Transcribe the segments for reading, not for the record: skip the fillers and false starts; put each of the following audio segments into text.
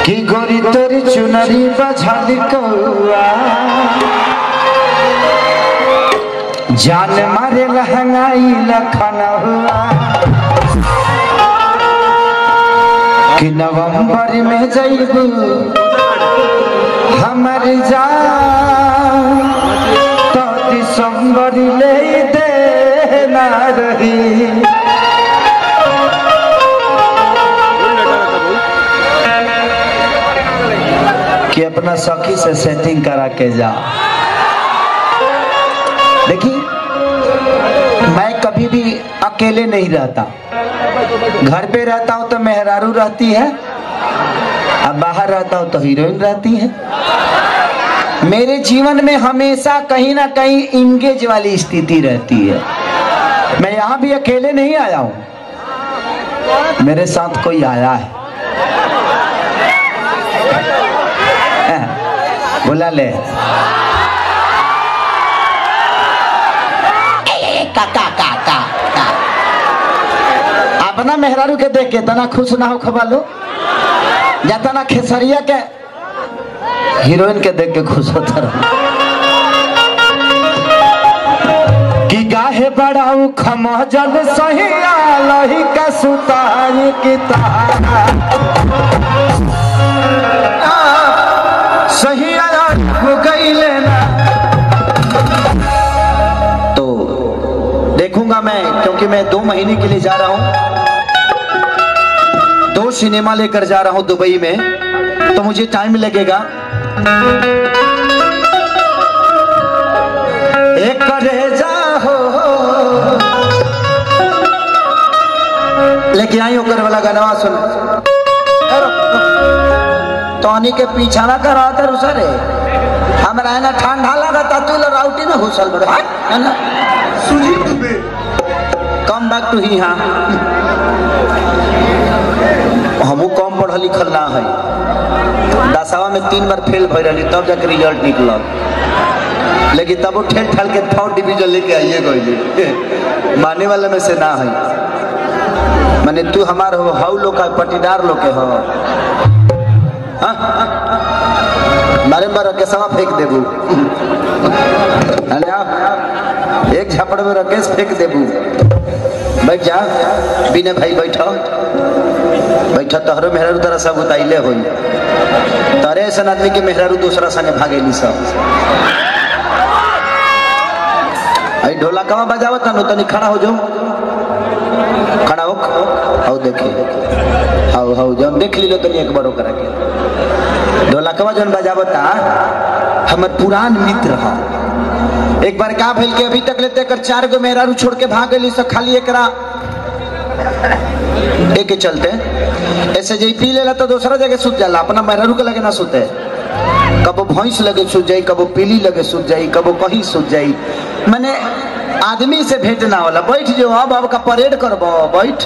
कि गोरी तोरी चुनरी बझल कौआ जान मारे लहंगाई लखन हुआ कि नवंबर में जइबू हमर जान तो दिसंबर ले देना रही कि अपना सखी से सेटिंग करा के जा। देखिए मैं कभी भी अकेले नहीं रहता, घर पे रहता हूँ तो मेहरारू रहती है, अब बाहर रहता हूँ तो हीरोइन रहती है। मेरे जीवन में हमेशा कहीं ना कहीं इंगेज वाली स्थिति रहती है। मैं यहाँ भी अकेले नहीं आया हूँ, मेरे साथ कोई आया है। बोला ले अपना मेहरारू के देख के तना खुश ना हो खबालो जाता ना खेसरिया के हीरोइन के देख के खुश होता रहो कि गाहे बड़ाऊ खमजल सही लही का सुताई की तारा सही हो गई लेना। तो देखूंगा मैं, क्योंकि मैं 2 महीने के लिए जा रहा हूं, 2 सिनेमा लेकर जा रहा हूं दुबई में, तो मुझे टाइम लगेगा। एक करेजा हो लेके आई होकर वाला गाना सुन तोनी के पीछा ना करा तर उसरे हमरा है ना ठंडा लगता तू राउटी में घुसल बड़े है ना Suji Dubey come back to ही। हाँ हमू कम पढ़ल लिखल ना है, 10वां में 3 बार फेल भई रही तब जाकर रिजल्ट निकलल, लेकिन तब वो ठेल ठाल के 3rd डिवीजन लेके आइए गई माने वाले में से ना है। माने तू हमार हो हाउ लोग का पटीदार लोग के हो मारे मार के समा फेंक देबू एक झपड़ में रकेश फेंक देबू। बैठ जा बिना भाई बैठो बैठो तोहरो मेहरारू तरह सब उताइले होई तारे ऐसा आदमी के मेहरारू दूसरा संगे भागेली सब। आई ढोला कमा बजावत ना तनी खड़ा हो जाओ, खड़ा हो आओ देखे आओ आओ जब देख लीलो तनी एक बार करा के ढोलकवा जन बजावता हमर पुरान मित्र हा। एक बार का भइल के अभी तक लेते कर 4 गो मेहरारू छोड़ के भाग गई सब, खाली एकरा एक चलते ऐसे जे पी लेला तो दूसरा जगह सुत जाला, अपना मेहरारू के लगे ना सुते, कबो भैंस लगे सुत जाई, कबो पीली लगे सुत जाई, कबो कहीं सुत जाई। माने आदमी से भेंट ना होला। बैठ जो अब का परेड करबो बैठ।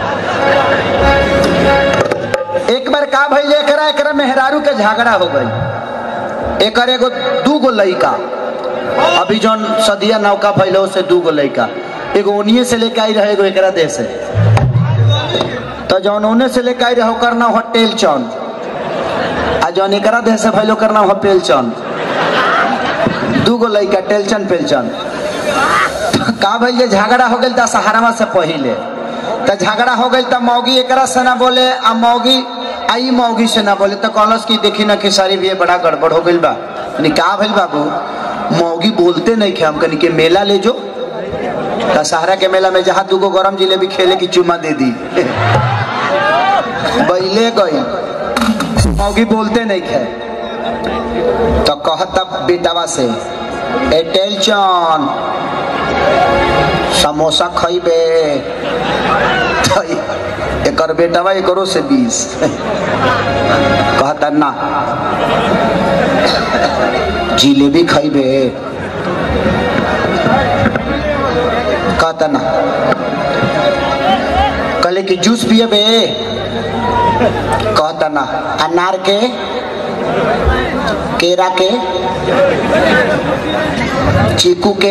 एक बार का भइल एकरा मेहरारू के झगड़ा हो गई, एकर एगो 2 गो लइका, अभी जौन सदिया नौका भइलो से 2 गो लइका, एगो ओनिए से लेके आई रहे, एगो एकरा देश से, तो जौन ओने से लेके आई रहे ओकर नाम होटेल चौन, आ जौन एकरा देश से भइलो ओकर नाम पेल चौन। 2 गो लइका टेलचन पेलचन। का भइल जे झगड़ा हो गइल दशहरा से पहिले, तो झगड़ा हो गई तो मौगी एकरा से ना बोले आ मौगी आई मौगी से ना बोले, तो कहलस कि देखी ना खेसारी भी बड़ा गड़बड़ हो गई बा। का भइल बाबू मौगी बोलते नहीं खे, हम कनी के मेला ले जो, दशहरा के मेला में जहाँ 2 गो गरम जिलेबी खेले की चुमा दे दी बैले गई, मौगी बोलते नहीं खे। तो कहता बेटावा से ए टेलचन समोसा खइबे, एकर बेटावा एकरो से 20 कहता ना जिलेबी खइबे, कहता ना कहले कि जूस पिएबे, कहता ना अनार के केरा के चीकू के,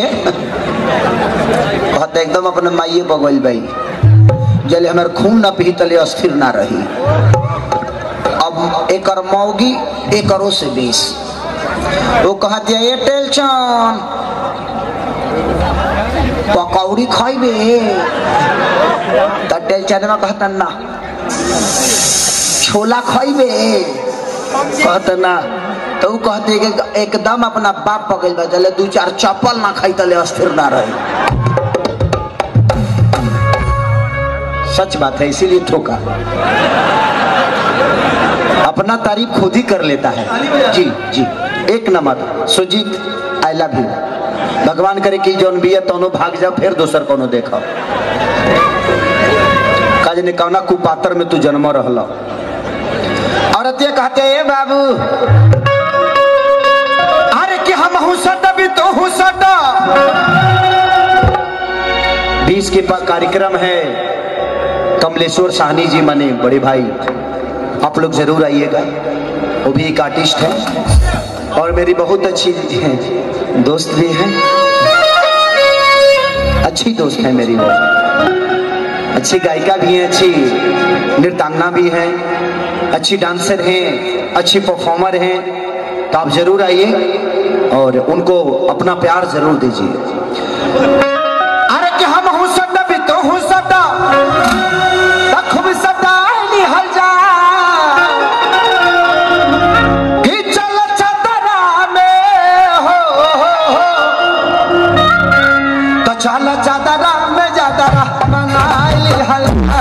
कहता एकदम अपने माइये बगल भाई जले हमारे खून ना पी तले अस्थिर ना रही। अब अब एक मौगी एक से 20 वो कहती है ये टेलचन पकौड़ी खाइबे तो टेलचन में कहता ना छोला खाइबे कहता ना तो वो कहते कि एकदम अपना बाप पकड़ बा चले 2-4 चप्पल ना खाई तले अस्थिर ना रहे। सच बात है इसीलिए ठोका अपना तारीफ खुद ही कर लेता है। जी जी एक number Sujit I love you. भगवान करे कि जौन भी है दोनों भाग जाओ फिर दूसर कोनो देखो काज ने कौना कुपात्र में तू जन्म रहला। औरत ये कहते हैं बाबू अरे कि हम हुसट भी तो हुसट 20 के कार्यक्रम है कमलेश्वर साहनी जी मने बड़े भाई आप लोग जरूर आइएगा। वो भी एक आर्टिस्ट है और मेरी बहुत अच्छी है दोस्त भी है अच्छी दोस्त है मेरी वो अच्छी गायिका भी है अच्छी नृत्यांगना भी है अच्छी डांसर हैं अच्छी परफॉर्मर हैं तो आप जरूर आइए और उनको अपना प्यार जरूर दीजिए। अरे कि हम हुसट भी तो हुसट खूब सदा निहल जा कि चल चदरा में हो तो चल चदरा में जादरा मनाई हल्का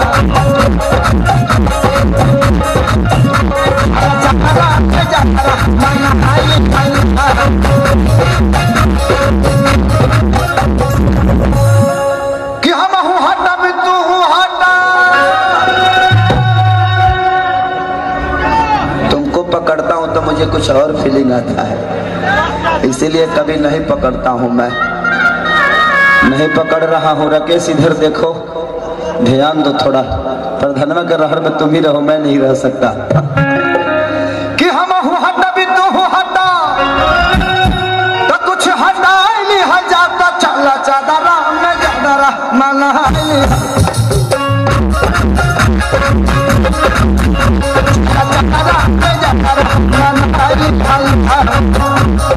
चदरा में जादरा मनाई हल्का कि हम हूँ हटा भी तू हूँ हटा तुमको पकड़ता हूँ तो मुझे कुछ और फीलिंग आता है इसीलिए कभी नहीं पकड़ता हूँ मैं नहीं पकड़ रहा हूँ। राकेश इधर देखो ध्यान दो थोड़ा प्रधानमा के रहर में तुम ही रहो मैं नहीं रह सकता। कि हम हूँ हटा भी तू हूँ हटा तो कुछ हटा नहीं हजाता चला चादरा में चादरा मनाई चादरा में चादरा मनाई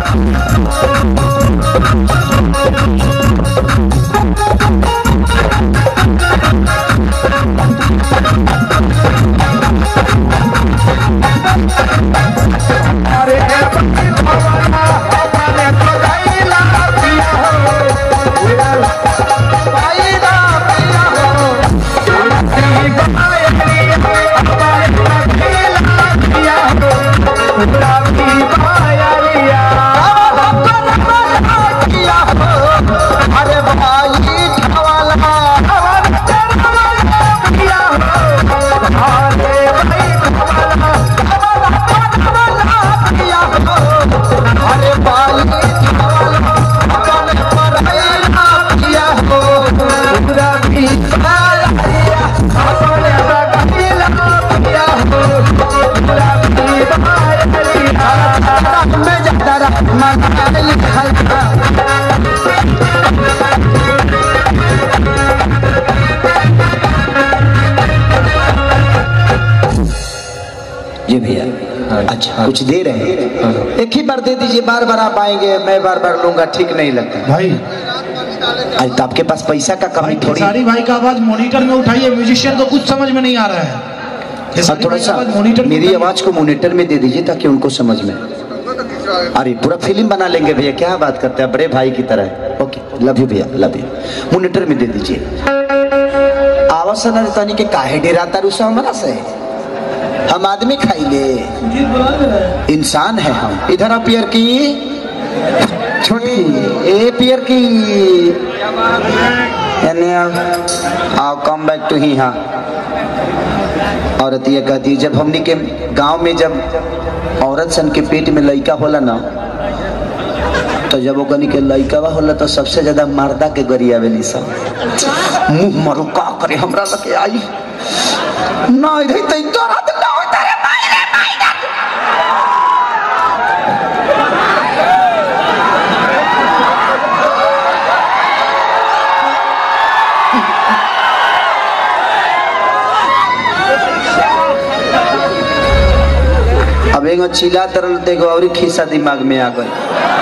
जी भैया अच्छा कुछ दे रहे हैं एक ही बार दे दीजिए बार बार आप आएंगे मैं बार बार लूंगा ठीक नहीं लगता भाई। आज तो आपके पास पैसा का कमी थोड़ी खेसारी भाई का आवाज मॉनिटर में उठाइए म्यूजिशियन को कुछ समझ में नहीं आ रहा है थोड़ा सा मेरी आवाज को मॉनिटर में दे दीजिए ताकि उनको समझ में। अरे पूरा फिल्म बना लेंगे भैया क्या बात करते हैं बड़े भाई की तरह। ओके लव यू भैया लव यू मॉनिटर में दे दीजिए। आवाज तनी के काहे डेराता रुसा हमारा से हम आदमी खाई ले इंसान है हम। इधर आ पियर की छोटी ए पियर की आओ कम बैक टू ही। हाँ औरत ये कहती है जब हमने के गांव में जब औरत सन के पेट में लड़का होला ना तो जब वो के लड़का होला तो सबसे ज्यादा मर्दा के गरिया वेली सब मुंह मरो का करे हमरा लगे आई ना इधर तो रात ना होता रे भाई रे भाई वहाँ चिल्ला तरल ते और खिस्सा दिमाग में आ गई।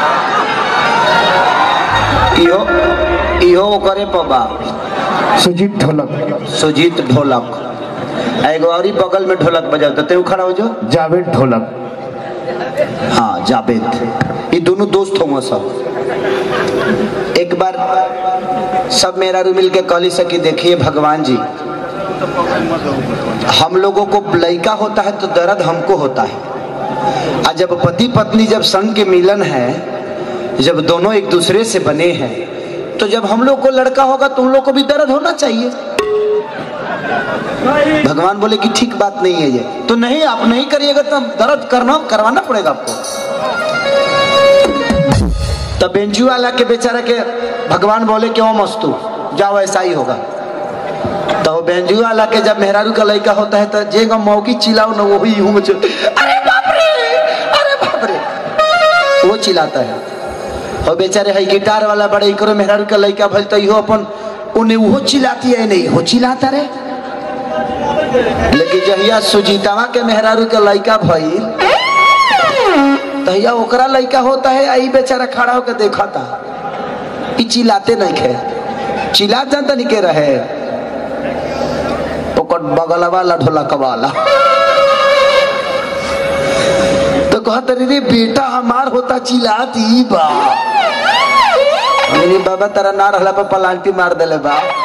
इहो इहो करे पबा सुजीत ढोलक। सुजीत ढोलक। एगो और बगल में ढोलक बजाओ तो खड़ा हो जो जावेद ढोलक। हाँ जावेद, ये दोनों दोस्त होंगे सब। एक बार सब मेरा रू मिल के कहली से कि देखिए भगवान जी, हम लोगों को लड़का होता है तो दर्द हमको होता है, और जब पति पत्नी जब संग के मिलन है, जब दोनों एक दूसरे से बने हैं, तो जब हम लोग को लड़का होगा तो उन लोग को भी दर्द होना चाहिए। भगवान बोले कि ठीक बात नहीं है ये, तो नहीं आप नहीं करिएगा तो दर्द करवाना पड़ेगा आपको। तब बेंजू वाला के बेचारा के भगवान बोले क्यों मस्तू जाओ ऐसा ही होगा। तो बेंजू वाला के जब मेहरारू का लड़का होता है तो जेगा मौकी चिल्लाओ ना वो ही अरे बाप रे वो चिल्लाता है। और बेचारे है गिटार वाला बड़े करो मेहरारू का लड़का भल तो इहो अपन उन्हें वो चिल्लाती है नहीं हो चिल्लाता रे। लेकिन जहिया सुजीतावा के मेहरारू के लड़का भई तहिया ओकरा लड़का होता है, आई बेचारा खड़ा होकर देखा था कि चिल्लाते नहीं खे, चिल्ला जानता नहीं के रहे बगल वाला ढोलक वाला तो कहते रे बेटा हमार होता चिल्लाती बा। मेरी बाबा तेरा ना रहला पर पलांटी मार देले बा।